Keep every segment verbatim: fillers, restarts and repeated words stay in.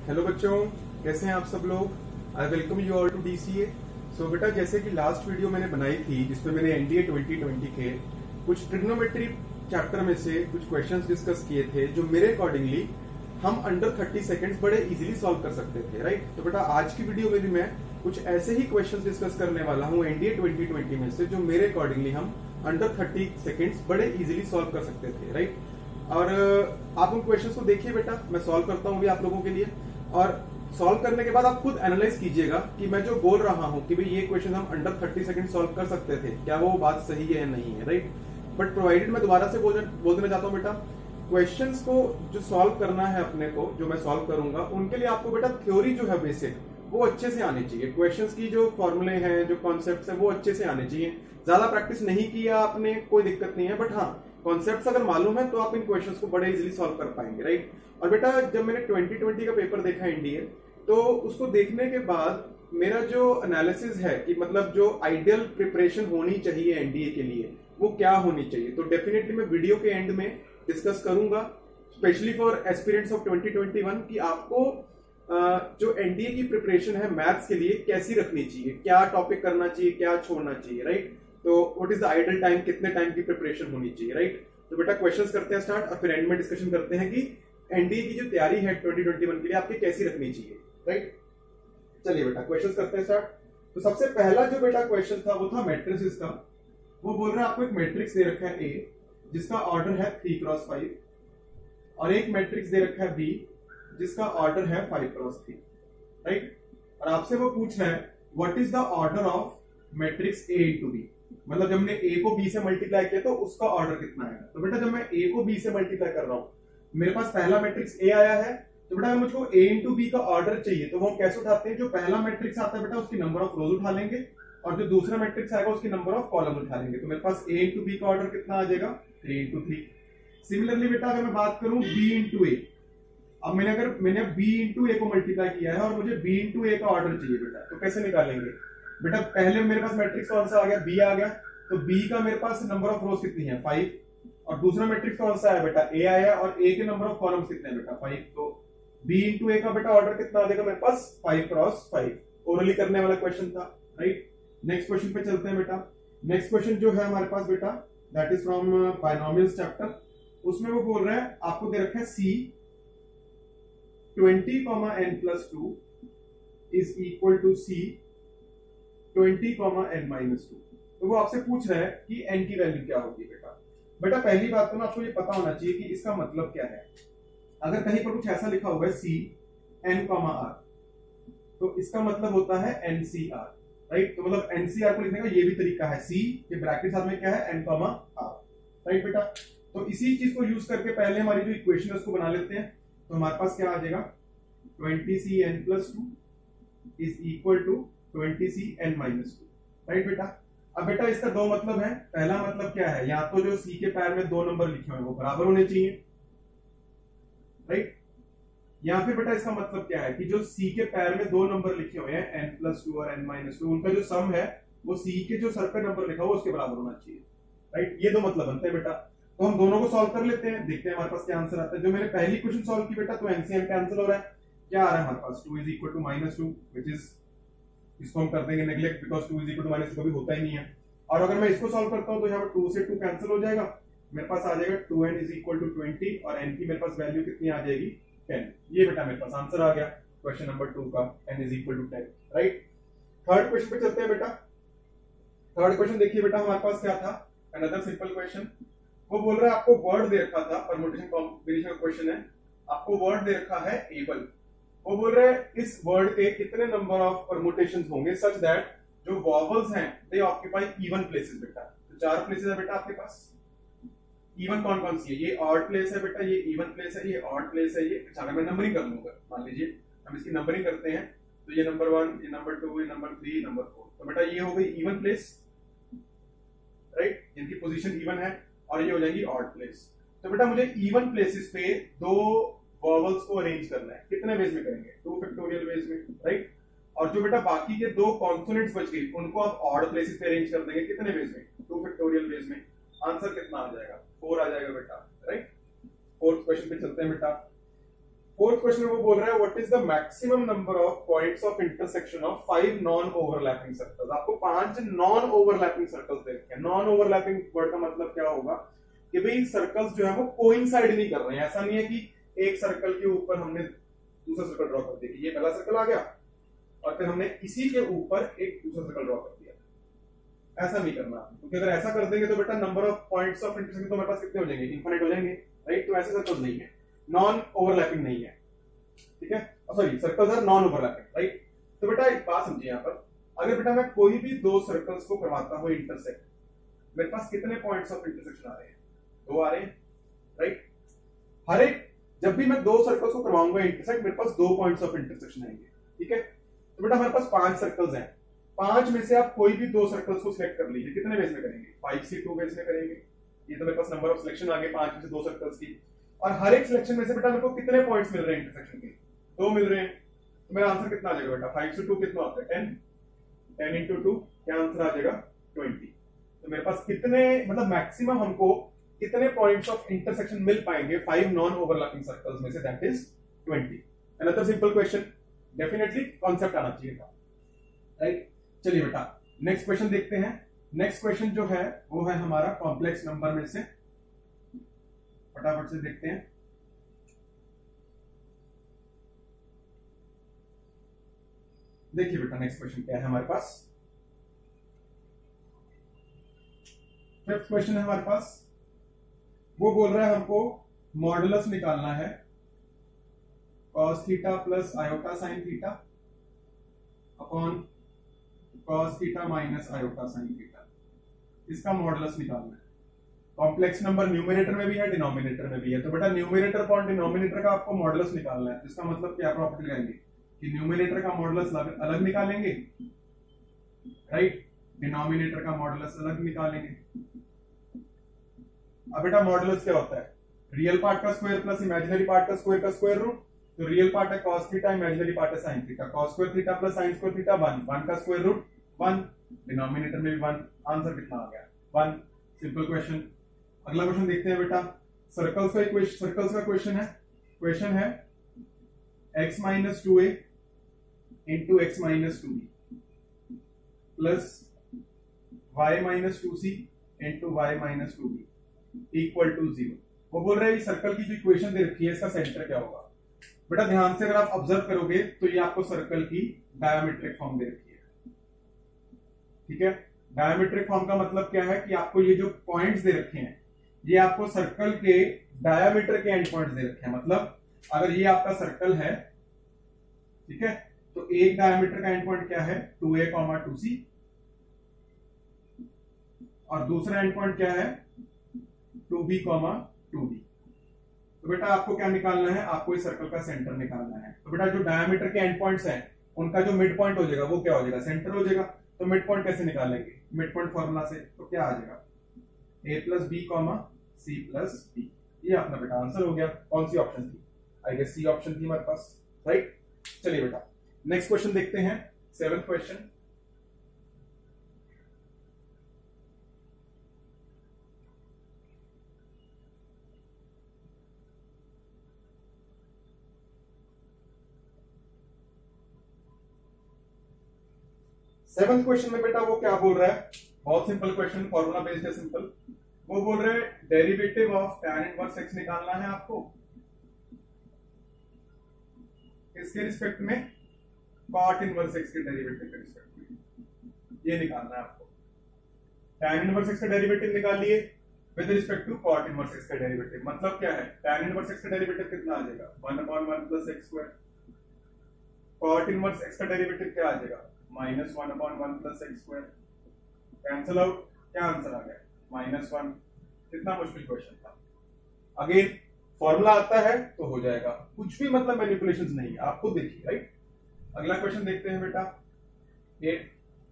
Hello बच्चों, कैसे हैं आप सब लोग। I welcome you all to DCA. So बेटा, जैसे कि लास्ट वीडियो मैंने बनाई थी जिसमें मैंने एनडीए ट्वेंटी ट्वेंटी के कुछ ट्रिग्नोमेट्री चैप्टर में से कुछ क्वेश्चंस डिस्कस किए थे जो मेरे अकॉर्डिंगली हम अंडर थर्टी सेकेंड्स बड़े इजीली सॉल्व कर सकते थे, राइट। तो बेटा आज की वीडियो में भी मैं कुछ ऐसे ही क्वेश्चंस डिस्कस करने वाला हूँ एनडीए ट्वेंटी ट्वेंटी में से जो मेरे अकॉर्डिंगली हम अंडर थर्टी सेकेंड्स बड़े इजीली सॉल्व कर सकते थे, राइट। और आप उन क्वेश्चंस को देखिए बेटा, मैं सॉल्व करता हूँ भी आप लोगों के लिए, और सॉल्व करने के बाद आप खुद एनालाइज कीजिएगा कि मैं जो बोल रहा हूं कि भाई ये क्वेश्चन हम अंडर थर्टी सेकंड सॉल्व कर सकते थे, क्या वो बात सही है या नहीं है, राइट। बट प्रोवाइडेड मैं दोबारा से बोल बोल देना चाहता हूं बेटा, क्वेश्चंस को जो सॉल्व करना है अपने को, जो मैं सॉल्व करूंगा उनके लिए आपको बेटा थ्योरी जो है बेसिक वो अच्छे से आनी चाहिए। क्वेश्चंस की जो फॉर्मूले हैं, जो कॉन्सेप्ट्स हैं वो अच्छे से आने चाहिए। ज्यादा प्रैक्टिस नहीं किया आपने कोई दिक्कत नहीं है, बट हाँ कॉन्सेप्ट्स अगर मालूम है तो आप इन क्वेश्चंस को बड़े इजीली सॉल्व कर पाएंगे, राइट। और बेटा जब मैंने ट्वेंटी ट्वेंटी का पेपर देखा एनडीए, तो उसको देखने के बाद मेरा जो एनालिसिस है कि मतलब जो आइडियल प्रिपरेशन होनी चाहिए एनडीए के लिए वो क्या होनी चाहिए, तो डेफिनेटली मैं वीडियो के एंड में डिस्कस करूंगा, specially for aspirants of twenty twenty one, कि आपको जो एनडीए की प्रिपरेशन है मैथ्स के लिए कैसी रखनी चाहिए, क्या टॉपिक करना चाहिए, क्या छोड़ना चाहिए, राइट। तो what is the ideal time, कितने टाइम की प्रिपरेशन होनी चाहिए, राइट। तो बेटा क्वेश्चंस करते हैं स्टार्ट, और फिर एंड में डिस्कशन करते हैं कि एनडीए की जो तैयारी है ट्वेंटी ट्वेंटी वन के लिए आपकी कैसी रखनी चाहिए, राइट। चलिए बेटा क्वेश्चंस करते हैं स्टार्ट। तो सबसे पहला जो बेटा क्वेश्चन था वो था मैट्रिसेस का। वो बोल रहा है आपको एक मैट्रिक्स दे रखा है ए जिसका ऑर्डर है थ्री क्रॉस फाइव, और एक मैट्रिक्स दे रखा है बी जिसका ऑर्डर है फाइव क्रॉस थ्री, राइट। और आपसे वो पूछ रहा है what is the order of matrix A into B, मतलब जब हमने ए को बी से मल्टीप्लाई किया तो उसका ऑर्डर कितना आएगा। तो बेटा जब मैं ए को बी से मल्टीप्लाई कर रहा हूं, मेरे पास पहला मैट्रिक्स ए आया है, तो बेटा मुझको ए इंटू बी का ऑर्डर चाहिए, तो वो हम कैसे उठाते हैं, जो पहला मैट्रिक्स आता है बेटा उसकी नंबर ऑफ रोज उठा लेंगे, और जो दूसरा मैट्रिक्स आएगा उसकी नंबर ऑफ कॉलम उठा लेंगे। तो मेरे पास ए इंटू बी का ऑर्डर कितना आ जाएगा, थ्री इंटू थ्री। सिमिलरली बेटा अगर मैं बात करूं बी इंटू ए, अब मैंने अगर मैंने बी इंटू ए को मल्टीप्लाई किया है और मुझे बी इंटू ए का ऑर्डर चाहिए बेटा, तो कैसे निकालेंगे बेटा, पहले मेरे पास मैट्रिक्स कौन सा आ गया, बी आ गया, तो बी का मेरे पास नंबर ऑफ रोज कितनी है, फाइव, और दूसरा मैट्रिक्स कौन सा है बेटा, ए आया, और ए के नंबर ऑफ कॉलम्स कितने हैं बेटा, फाइव। तो बी इंटू ए का बेटा ऑर्डर कितना आ जाएगा मेरे पास, फाइव क्रॉस फाइव। ओरली करने वाला क्वेश्चन था, राइट। नेक्स्ट क्वेश्चन पे चलते हैं बेटा। नेक्स्ट क्वेश्चन जो है हमारे पास बेटा that is from binomials chapter. उसमें वो बोल रहा है आपको दे रखा है C twenty comma n plus two is equal to C twenty comma n minus two. तो वो आपसे पूछ रहा है कि एन की वैल्यू क्या होगी बेटा। बेटा पहली बात तो ना आपको ये पता होना चाहिए कि इसका मतलब क्या है। अगर कहीं पर कुछ ऐसा लिखा हुआ है सी एन कॉमा आर, तो इसका मतलब होता है एनसीआर, राइट। तो मतलब एनसीआर को लिखने का ये भी तरीका है, सी के ब्रैकेट साथ में क्या है, एन कॉमा आर, राइट बेटा। तो इसी चीज को यूज करके पहले हमारी जो इक्वेशन है उसको बना लेते हैं। तो हमारे पास क्या आ जाएगा, twenty C n plus two is equal to twenty C n minus two, right बेटा। अब बेटा इसका दो मतलब है। पहला मतलब क्या है, या तो जो सी के पैर में दो नंबर लिखे हुए हैं वो बराबर होने चाहिए, राइट। या फिर बेटा इसका मतलब क्या है कि जो सी के पैर में दो नंबर लिखे हुए हैं एन प्लस टू और एन माइनस टू, उनका जो सम है वो सी के जो सर पे नंबर लिखा हुआ उसके बराबर होना चाहिए, राइट। ये दो मतलब बनते हैं बेटा। तो हम दोनों को सॉल्व कर लेते हैं, देखते हैं हमारे पास क्या आंसर आता है। जो मैंने पहली क्वेश्चन सॉल्व की बेटा, तो एनसीएम कैंसिल हो रहा है, क्या आ रहा है हमारे पास, two is equal to minus two, which is, इसको हम कर देंगे neglect because two is equal to minus two कभी होता ही नहीं है। और अगर मैं इसको सॉल्व करता हूं तो यहाँ पर टू से टू कैंसिल हो जाएगा, मेरे पास आ जाएगा two n is equal to twenty, और एन की मेरे पास वैल्यू कितनी आ जाएगी, टेन। ये बेटा मेरे पास आंसर आ गया क्वेश्चन नंबर टू का, n is equal to ten, right. Third question पे चलते हैं बेटा। थर्ड क्वेश्चन देखिए बेटा हमारे पास क्या था, अनदर सिंपल क्वेश्चन। वो बोल रहा है आपको वर्ड दे रखा था, परमुटेशन कॉम्बिनेशन का क्वेश्चन है, आपको वर्ड दे रखा है एबल। वो बोल रहे हैं इस वर्ड के कितने नंबर ऑफ परमुटेशंस होंगे सच दैट जो वॉवल्स हैं दे ऑक्यूपाई इवन प्लेसेस बेटा। तो चार प्लेसेस है बेटा आपके पास, इवन कौन कौन सी है, ये ऑड प्लेस है बेटा, ये इवन प्लेस है, ये ऑड प्लेस है, ये। अच्छा अगर मैं नंबरिंग कर लूंगा, मान लीजिए हम इसकी नंबरिंग करते हैं, तो ये नंबर वन, ये नंबर टू, ये नंबर थ्री, नंबर फोर, तो बेटा ये हो गई इवन प्लेस, राइट, जिनकी पोजीशन इवन है, और ये हो जाएंगी ऑड प्लेस। तो बेटा मुझे इवन प्लेसेस पे दो वॉवल्स को अरेंज करना है, कितने वेज में करेंगे, टू फैक्टोरियल वेज में, राइट। और जो बेटा बाकी के दो कॉन्सोनेंट्स बच गई उनको आप ऑड प्लेसेस पे अरेंज कर देंगे, कितने वेज में, टू फैक्टोरियल वेज में। आंसर कितना आ जाएगा, फोर आ जाएगा बेटा, राइट। फोर्थ क्वेश्चन पे चलते हैं बेटा। फोर्थ क्वेश्चन में वो बोल रहा है what is the maximum number of points of intersection of five non overlapping circles. आपको पांच नॉन ओवरलैपिंग सर्कल्स देखे हैं। नॉन ओवरलैपिंग वर्ड का मतलब क्या होगा कि भाई सर्कल्स जो है वो कोइंसाइड नहीं कर रहे हैं। ऐसा नहीं है कि एक सर्कल के ऊपर हमने दूसरा सर्कल ड्रॉ कर दिया, ये पहला सर्कल आ गया और फिर हमने इसी के ऊपर एक दूसरा सर्कल ड्रॉ कर दिया। ऐसा नहीं करना, क्योंकि अगर ऐसा कर देंगे तो बेटा number of points of intersection तो हमारे पास कितने हो जाएंगे, इनफिनिट हो जाएंगे, राइट। तो ऐसे सर्कल्स नहीं है, नॉन ओवरलैपिंग नहीं है, ठीक है। Sorry, circles are non overlapping, right. तो बेटा एक बात समझिए यहाँ पर, अगर बेटा मैं कोई भी दो सर्कल्स को करवाता हूँ इंटरसेक्ट, मेरे पास कितने पॉइंट्स ऑफ इंटरसेक्शन आ रहे हैं, दो आ रहे हैं, राइट। हर एक जब भी मैं दो सर्कल्स को करवाऊंगा इंटरसेक्ट, मेरे पास दो पॉइंट्स ऑफ इंटरसेक्शन आएंगे, ठीक है। तो बेटा हमारे पास पांच सर्कल्स हैं, पांच में से आप कोई भी दो सर्कल्स को सिलेक्ट कर लीजिए। कितने वेज में करेंगे, फाइव से टू वेज में करेंगे। ये तो मेरे पास नंबर ऑफ सिलेक्शन आ गए पांच में से दो सर्कल्स की, और हर एक सिलेक्शन में से बेटा मेरे को कितने पॉइंट्स मिल रहे हैं इंटरसेक्शन के, दो मिल रहे हैं। तो मेरा आंसर कितना आ जाएगा बेटा, फाइव से टू कितना होता है, टेन, टेन इंटू टू, क्या आंसर आ जाएगा, ट्वेंटी। तो मेरे पास कितने मतलब मैक्सिमम हमको कितने पॉइंट्स ऑफ इंटरसेक्शन मिल पाएंगे फाइव नॉन ओवरलैपिंग सर्कल्स में से, that is twenty. Another simple question, definitely concept आना चाहिए था, राइट। चलिए बेटा नेक्स्ट क्वेश्चन देखते हैं। नेक्स्ट क्वेश्चन जो है वो है हमारा कॉम्प्लेक्स नंबर में से, फटाफट से देखते हैं। देखिए बेटा नेक्स्ट क्वेश्चन क्या है हमारे पास, फिफ्थ क्वेश्चन है हमारे पास। वो बोल रहा है हमको मॉडुलस निकालना है cos theta plus iota sine theta upon cos theta minus iota sine theta, इसका मॉडुलस निकालना है। कॉम्प्लेक्स नंबर न्यूमरेटर में भी है, डिनोमिनेटर में भी है। तो बेटा न्यूमरेटर अपॉन डिनोमिनेटर का आपको मॉडुलस निकालना है। इसका मतलब क्या प्रॉपर्टी लगाएंगे कि न्यूमरेटर का मॉडुलस अलग निकालेंगे, राइट, डिनोमिनेटर का मॉडुलस अलग निकालेंगे। अब बेटा मॉडुलस क्या होता है, रियल पार्ट का स्क्वायर प्लस इमेजिनरी पार्ट का स्क्वायर का स्क्वायर रूट। तो रियल पार्ट है cos थीटा, इमेजिनरी पार्ट है sin theta. cos square theta plus sin square theta one, one का स्क्वायर रूट वन, डिनोमिनेटर में भी वन। आंसर कितना आ गया, वन। Simple question. अगला क्वेश्चन देखते हैं बेटा, सर्कल्स का इक्वेशन, सर्कल्स का क्वेश्चन है। क्वेश्चन है x minus two a into x minus two b plus y minus two c into y minus two b equal to zero. वो बोल रहे हैं सर्कल की जो इक्वेशन दे रखी है इसका सेंटर क्या होगा। बेटा ध्यान से अगर आप ऑब्जर्व करोगे तो ये आपको सर्कल की डायमेट्रिक फॉर्म दे रखी है, ठीक है। डायमेट्रिक फॉर्म का मतलब क्या है कि आपको ये जो पॉइंट्स दे रखे हैं ये आपको सर्कल के डायमीटर के एंड पॉइंट्स दे रखे हैं। मतलब अगर ये आपका सर्कल है, ठीक है, तो एक डायमीटर का एंड पॉइंट क्या है, two a comma two c, और दूसरा एंड पॉइंट क्या है, two b comma two b. तो बेटा आपको क्या निकालना है, आपको इस सर्कल का सेंटर निकालना है। तो बेटा जो डायमीटर के एंड पॉइंट्स हैं उनका जो मिड पॉइंट हो जाएगा वो क्या हो जाएगा, सेंटर हो जाएगा। तो मिड पॉइंट कैसे निकालेंगे, मिड पॉइंट फॉर्मूला से। तो क्या आ जाएगा, a plus b comma c plus d. ये अपना बेटा आंसर हो गया। कौन सी ऑप्शन थी, आई गेस सी ऑप्शन थी हमारे पास, राइट। चलिए बेटा नेक्स्ट क्वेश्चन देखते हैं, सेवेंथ क्वेश्चन। सेवंथ क्वेश्चन में बेटा वो क्या बोल रहा है, बहुत सिंपल क्वेश्चन, फॉर्मूला बेस्ड है, सिंपल। वो बोल रहे हैं derivative of tan inverse x निकालना है आपको, इसके रिस्पेक्ट में cot इनवर्स x के डेरिवेटिव के रिस्पेक्ट में, ये निकालना है आपको। tan इनवर्स x का डेरिवेटिव निकाल लिए with respect to cot inverse x का डेरिवेटिव। मतलब क्या है, tan इनवर्स x का डेरिवेटिव कितना आ जाएगा, one upon one plus x square. cot inverse x का डेरिवेटिव क्या आ जाएगा, minus one upon one plus x square. Cancel out, क्या आंसर आ गया, माइनस वन। कितना मुश्किल क्वेश्चन था। अगेन फॉर्मूला आता है तो हो जाएगा, कुछ भी मतलब मैनिपुलेशंस नहीं है, आप खुद देखिए, राइट। अगला क्वेश्चन देखते हैं बेटा, एट।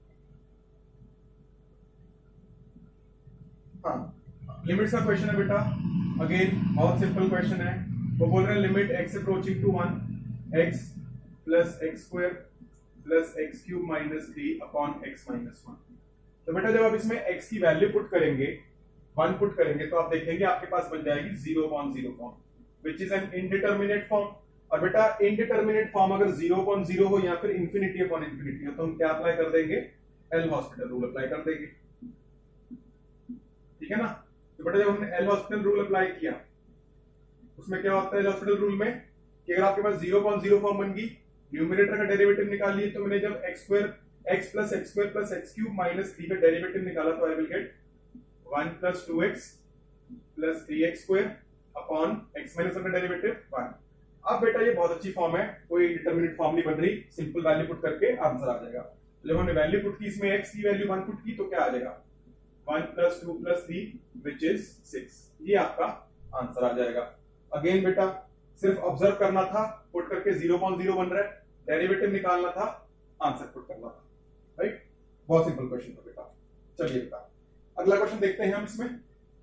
हाँ लिमिट्स का क्वेश्चन है बेटा। अगेन बहुत सिंपल क्वेश्चन है। वो बोल रहे हैं limit x approaching to one, x plus x square plus x cube minus three upon x minus one. तो बेटा जब आप इसमें x की वैल्यू पुट करेंगे, वन पुट करेंगे, तो आप देखेंगे आपके पास बन जाएगी zero upon zero form, which is an indeterminate form. और बेटा इनडिटर्मिनेट फॉर्म अगर जीरो अपॉन जीरो हो या फिर इंफिनिटी अपॉन इंफिनिटी हो तो हम क्या अप्लाई कर देंगे, एल हॉस्पिटल रूल अप्लाई कर देंगे, ठीक है ना। तो बेटा जब हमने एल हॉस्पिटल रूल अप्लाई किया उसमें क्या होता है एल हॉस्पिटल रूल में कि अगर आपके पास जीरो अपॉन जीरो फॉर्म बन गई, न्यूमरेटर का डेरिवेटिव निकाल लिए, तो मैंने जब x square x plus x square plus x cube minus three का डेरिवेटिव निकाला तो I will get one plus two x plus three x square upon x minus one का डेरिवेटिव वन। अब बेटा ये बहुत अच्छी फॉर्म है, कोई डिटरमिनेट फॉर्म नहीं बन रही, सिंपल वैल्यू पुट करके आंसर आ जाएगा। जब हमने वैल्यू पुट की इसमें x की वैल्यू वन पुट की तो क्या आ जाएगा, one plus two plus three which is six, ये आपका आंसर आ जाएगा। अगेन बेटा सिर्फ ऑब्जर्व करना था, पुट करके जीरो पॉइंट जीरो बन रहा है, डेरिवेटिव निकालना था, आंसर पुट करना था, राइट। बहुत सिंपल क्वेश्चन था बेटा। चलिए बेटा अगला क्वेश्चन देखते हैं हम इसमें।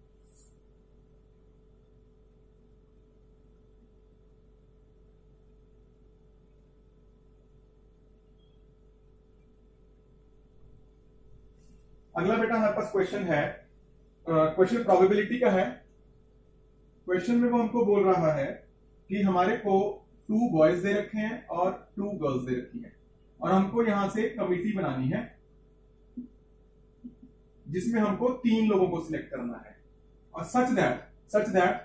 अगला बेटा हमारे पास क्वेश्चन है, क्वेश्चन प्रोबेबिलिटी का है। क्वेश्चन में वो हमको बोल रहा है कि हमारे को टू बॉयज दे रखे हैं और टू गर्ल्स दे रखी है और हमको यहां से कमिटी बनानी है जिसमें हमको तीन लोगों को सिलेक्ट करना है और सच दैट सच दैट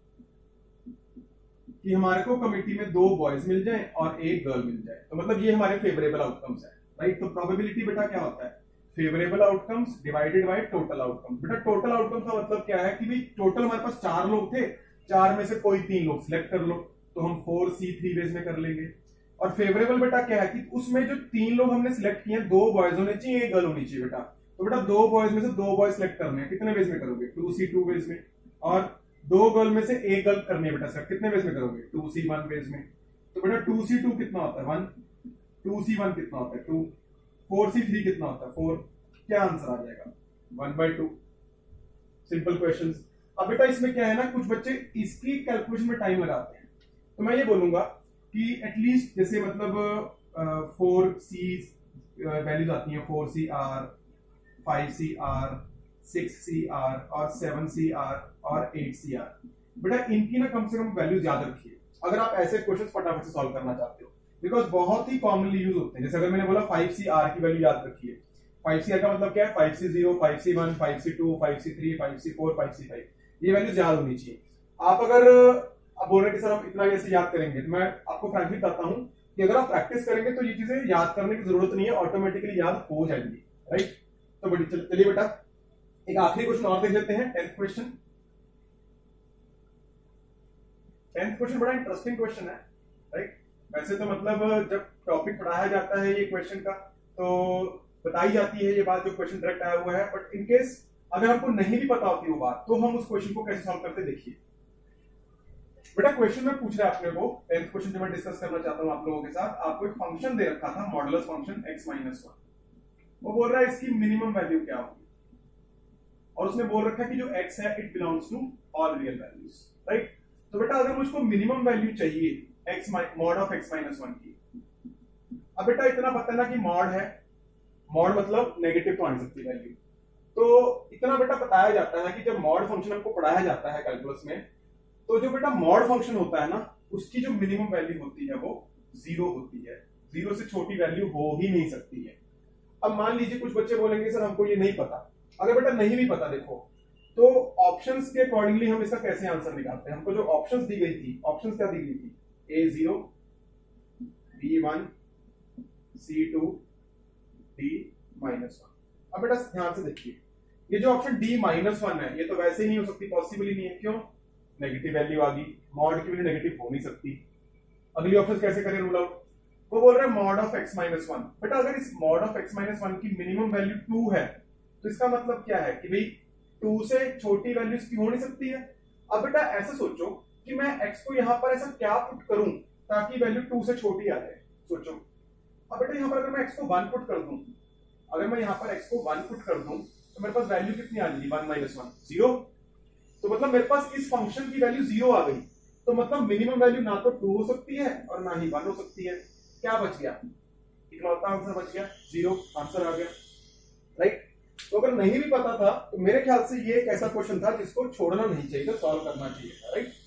कि हमारे को कमिटी में दो बॉयज मिल जाएं और एक गर्ल मिल जाए, तो मतलब ये हमारे फेवरेबल आउटकम्स है, राइट। तो प्रोबेबिलिटी बेटा क्या होता है, favourable outcomes divided by total outcomes. बेटा टोटल आउटकम्स का मतलब क्या है कि भाई टोटल हमारे पास चार लोग थे, चार में से कोई तीन लोग सिलेक्ट कर लो, तो हम फोर सी थ्री वेज में कर लेंगे। और फेवरेबल बेटा क्या है कि उसमें जो तीन लोग हमने सिलेक्ट किए, दो बॉयज होने चाहिए, एक गर्ल होनी चाहिए बेटा। तो बेटा दो बॉयज में से दो बॉयज सिलेक्ट करने हैं, कितने वेज में करोगे, टू सी टू वेज में, और दो गर्ल में से एक गर्ल करनी है बेटा सिलेक्ट, कितने वेज में करोगे, टू सी वन वेज में। तो बेटा टू सी टू कितना होता है, वन, टू सी वन कितना होता है, टू, फोर सी थ्री कितना होता है, फोर, क्या आंसर आ जाएगा, one by two. Simple question. अब बेटा इसमें क्या है ना, कुछ बच्चे इसकी कैलकुलेशन में टाइम लगाते हैं, तो मैं ये बोलूंगा कि एटलीस्ट जैसे मतलब फोर सी वैल्यूज आती हैं, four C r, five C r, six C r और सेवन सी आर और एट सी आर, बेटा इनकी ना कम से कम वैल्यूज याद रखिए अगर आप ऐसे क्वेश्चन फटाफट से सॉल्व करना चाहते हो, बिकॉज बहुत ही कॉमनली यूज होते हैं। जैसे अगर मैंने बोला फाइव सी आर की वैल्यू याद रखिए, फाइव सी आर का मतलब क्या है, five C zero, five C one, five C two, five C three, five C four, five C five, ये वैल्यूज याद होनी चाहिए। आप अगर आप बोल रहे हैं कि सर हम इतना कैसे याद करेंगे, तो मैं आपको फ्रैंकली बताता हूं कि अगर आप प्रैक्टिस करेंगे तो ये चीजें याद करने की जरूरत नहीं है, ऑटोमेटिकली याद हो जाएंगी, राइट। तो बड़ी चलिए बेटा एक आखिरी क्वेश्चन और देख लेते हैं, टेंथ क्वेश्चन। टेंथ क्वेश्चन बड़ा इंटरेस्टिंग क्वेश्चन है, राइट। वैसे तो मतलब जब टॉपिक पढ़ाया जाता है ये क्वेश्चन का तो बताई जाती है ये बात, जो क्वेश्चन डायरेक्ट आया हुआ है, बट इन केस अगर हमको नहीं भी पता होती वो बात तो हम उस क्वेश्चन को कैसे सॉल्व करते देखिए। बेटा क्वेश्चन में पूछ रहा है अपने को, टेंथ क्वेश्चन जो मैं डिस्कस करना चाहता हूं आप लोगों के साथ, आपको एक फंक्शन दे रखा था modulus function x minus one, वो बोल रहा है इसकी मिनिमम वैल्यू क्या होगी, और उसने बोल रखा है कि जो x है it belongs to all real values, right. तो बेटा अगर मुझको मिनिमम वैल्यू चाहिए x mod of x minus one की, अब बेटा इतना पता है ना कि मॉड है, मॉड मतलब नेगेटिव तो आ नहीं सकती वैल्यू, तो इतना बेटा बताया जाता है कि जब मॉड फंक्शन हमको पढ़ाया जाता है कैलकुलस में, तो जो बेटा मॉड फंक्शन होता है ना उसकी जो मिनिमम वैल्यू होती है वो जीरो होती है, जीरो से छोटी वैल्यू हो ही नहीं सकती है। अब मान लीजिए कुछ बच्चे बोलेंगे सर हमको ये नहीं पता, अगर बेटा नहीं भी पता देखो तो ऑप्शंस के अकॉर्डिंगली हम इसका कैसे आंसर निकालते हैं। हमको जो ऑप्शंस दी गई थी, ऑप्शंस क्या दी गई थी, A zero, B one, C two, D minus one. अब बेटा ध्यान से देखिए, ये जो ऑप्शन डी माइनस वन है ये तो वैसे ही नहीं हो सकती, पॉसिबल ही नहीं है, क्यों, नेगेटिव वैल्यू आ गई, मॉड की वैल्यू नेगेटिव हो नहीं सकती। अगली ऑप्शन कैसे करें रूल आउट, वो बोल रहे हैं mod of x minus one. बेटा अगर इस mod of x minus one की मिनिमम वैल्यू टू है तो इसका मतलब क्या है कि भाई टू से छोटी वैल्यू इसकी हो नहीं सकती है। अब बेटा ऐसा सोचो कि मैं x को यहां पर ऐसा क्या पुट करूं ताकि वैल्यू टू से छोटी आ जाए, सोचो। अब बेटा यहां पर अगर मैं x को वन पुट कर दूं, अगर मैं यहां पर x को वन पुट कर दूं तो मेरे पास वैल्यू कितनी आ जाएगी, वन माइनस वन, जीरो। तो मतलब मेरे पास इस फंक्शन की वैल्यू जीरो आ गई, तो मतलब मिनिमम वैल्यू ना तो टू हो सकती है और ना ही वन हो सकती है। क्या बच गया, इकलौता आंसर बच गया, जीरो आंसर आ गया, राइट। तो अगर नहीं भी पता था तो मेरे ख्याल से ये एक ऐसा क्वेश्चन था जिसको छोड़ना नहीं चाहिए था, सॉल्व करना चाहिए था, राइट।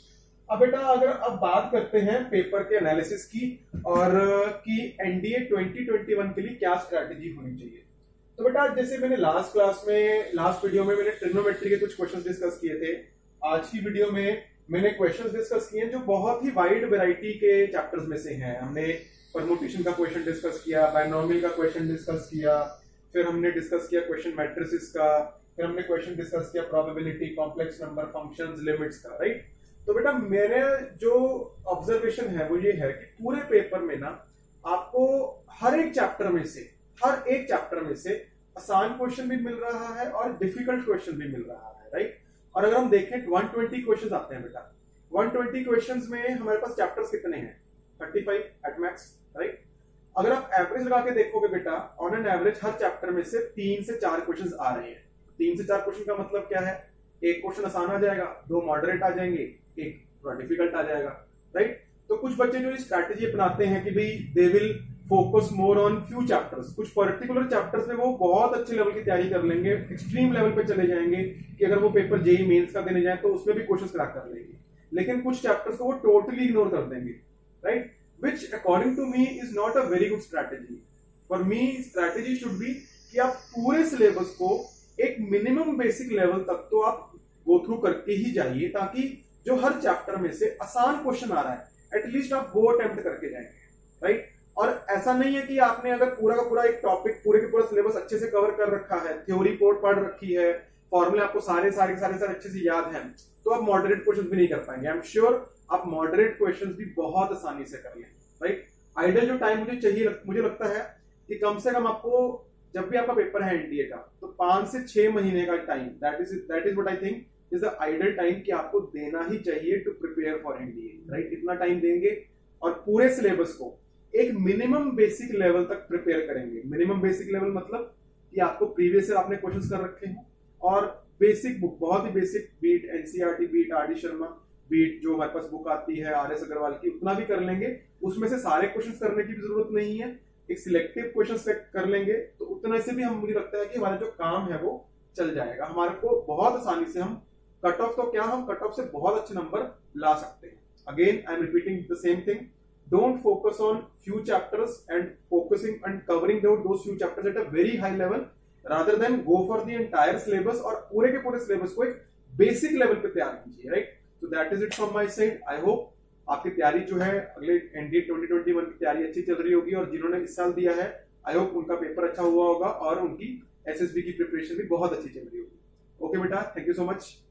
अब बेटा अगर अब बात करते हैं पेपर के एनालिसिस की और कि एनडीए ट्वेंटी ट्वेंटी वन के लिए क्या स्ट्रैटेजी होनी चाहिए। तो बेटा जैसे मैंने लास्ट क्लास में लास्ट वीडियो में मैंने ट्रिग्नोमेट्री के कुछ क्वेश्चंस डिस्कस किए थे, आज की वीडियो में मैंने क्वेश्चंस डिस्कस किए जो बहुत ही वाइड वैरायटी के चैप्टर्स में से हैं। हमने परमुटेशन का क्वेश्चन डिस्कस किया, बायनोमियल का क्वेश्चन डिस्कस किया, फिर हमने डिस्कस किया क्वेश्चन मैट्रिसेस का, फिर हमने क्वेश्चन डिस्कस किया probability, complex number, functions, limits का, राइट। तो बेटा मेरे जो ऑब्जर्वेशन है वो ये है कि पूरे पेपर में ना आपको हर एक चैप्टर में से हर एक चैप्टर में से आसान क्वेश्चन भी मिल रहा है और डिफिकल्ट क्वेश्चन भी मिल रहा है, राइट। और अगर हम देखें एक सौ बीस क्वेश्चंस आते हैं बेटा, एक सौ बीस क्वेश्चंस में हमारे पास चैप्टर्स कितने हैं? पैंतीस एट मैक्स, राइट। अगर आप एवरेज लगा के देखोगे बेटा, ऑन एन एवरेज हर चैप्टर में से तीन से चार क्वेश्चंस आ रहे हैं। तीन से चार क्वेश्चन का मतलब क्या है? एक क्वेश्चन आसान आ जाएगा, दो मॉडरेट आ जाएंगे, एक थोड़ा डिफिकल्ट आ जाएगा, राइट। तो कुछ बच्चे जो स्ट्रैटेजी अपनाते हैं कि भाई they will focus more on few chapters, कुछ पर्टिकुलर चैप्टर्स में वो बहुत अच्छे लेवल की तैयारी कर लेंगे, एक्सट्रीम लेवल पे चले जाएंगे कि अगर वो पेपर जेई मेंस का देने जाए तो उसमें भी क्वेश्चंस क्रैक कर लेंगे, लेकिन कुछ चैप्टर्स को वो टोटली इग्नोर कर देंगे, right. Which according to me is not a very good strategy. For me strategy should be कि आप पूरे सिलेबस को एक मिनिमम बेसिक लेवल तक तो आप गो थ्रू करके ही जाइए, ताकि जो हर चैप्टर में से आसान क्वेश्चन आ रहा है एटलीस्ट आप वो अटेम्प्ट करके जाएंगे, राइट। और ऐसा नहीं है कि आपने अगर पूरा का पूरा एक टॉपिक पूरे के पूरा सिलेबस अच्छे से कवर कर रखा है, थ्योरी पोर्ट पढ़ रखी है, फॉर्मूले आपको सारे सारे सारे सारे अच्छे से याद हैं, तो आप मॉडरेट क्वेश्चंस भी नहीं कर पाएंगे। आई एम श्योर आप मॉडरेट क्वेश्चंस भी बहुत आसानी से कर लें, राइट। आइडियल जो टाइम मुझे चाहिए मुझे लगता है कि कम से कम आपको जब भी आपका पेपर है एनडीए का, तो पांच से छह महीने का time, that is that is what I think is the ideal time कि आपको देना ही चाहिए to prepare for NDA, right. इतना टाइम देंगे और पूरे सिलेबस को एक मिनिमम बेसिक लेवल तक प्रिपेयर करेंगे। मिनिमम बेसिक लेवल मतलब कि आपको प्रीवियस ईयर आपने क्वेश्चंस कर रखे हैं और बेसिक बुक, बहुत ही basic, be it NCERT, be it R D Sharma, be it जो हमारे पास बुक आती है आर एस अग्रवाल की, उतना भी कर लेंगे। उसमें से सारे क्वेश्चंस करने की भी जरूरत नहीं है, एक सिलेक्टिव क्वेश्चन कर लेंगे तो उतना से भी हम मुझे लगता है कि हमारा जो काम है वो चल जाएगा। हमारे को बहुत आसानी से हम कट ऑफ तो क्या हम कट ऑफ से बहुत अच्छे नंबर ला सकते हैं। Again I am repeating the same thing, don't focus on few chapters and focusing and covering those few chapters at a very high level rather than go for the entire syllabus और पूरे के पूरे syllabus को एक basic level पे तैयार कीजिए, right. So that is it from my side. I hope आपकी तैयारी जो है अगले एनडीए ट्वेंटी ट्वेंटी वन की तैयारी अच्छी चल रही होगी और जिन्होंने इस साल दिया है आई होप उनका पेपर अच्छा हुआ होगा और उनकी एसएसबी की प्रिपरेशन भी बहुत अच्छी चल रही होगी। ओके बेटा, थैंक यू सो मच।